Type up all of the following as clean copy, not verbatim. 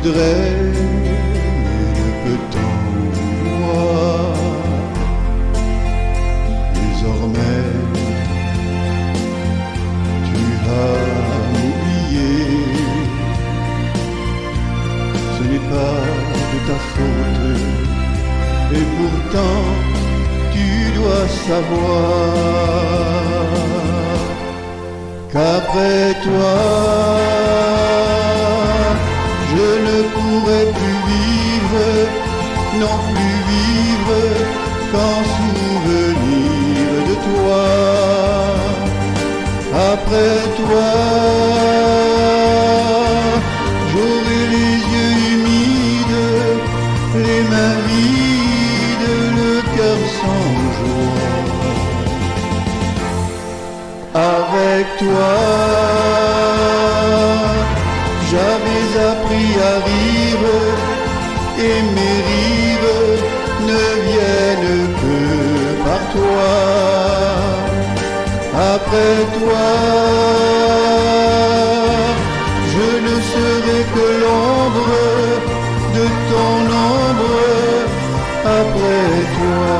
voudrais, mais ne peut-on voir. Désormais, tu vas m'oublier. Ce n'est pas de ta faute, et pourtant tu dois savoir qu'après toi, je ne pourrai plus vivre, non plus vivre qu'en souvenir de toi. Après toi, j'aurai les yeux humides, les mains vides, le cœur sans joie. Avec toi, j'avais appris à rire, et mes rires ne viennent que par toi. Après toi, je ne serai que l'ombre de ton ombre. Après toi,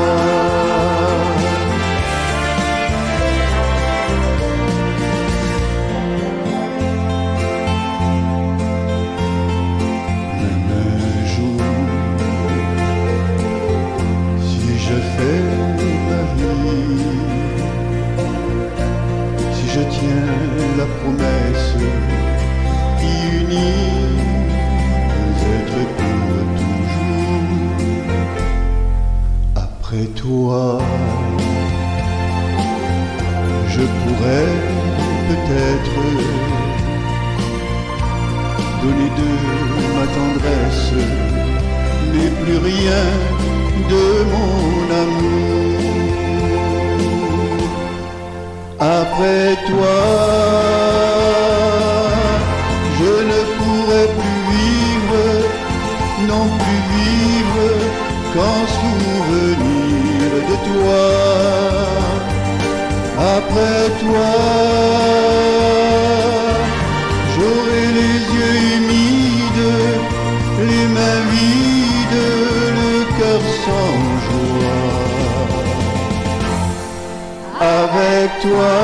je tiens la promesse qui unit les êtres pour toujours. Après toi, je pourrais peut-être donner de ma tendresse, mais plus rien de mon amour. Après toi, je ne pourrai plus vivre, non plus vivre qu'en souvenir de toi. Après toi, j'aurai les yeux humides, les mains vides, le cœur sans joie. Avec toi,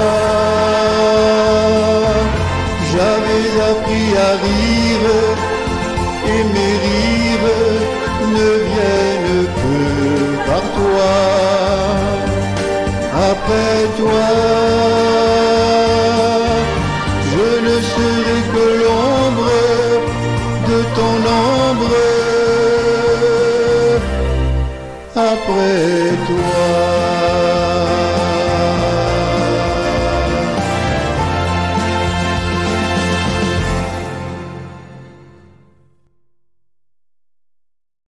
j'avais appris à rire, et mes rires ne viennent que par toi. Après toi, je ne serai que l'ombre de ton ombre. Après toi.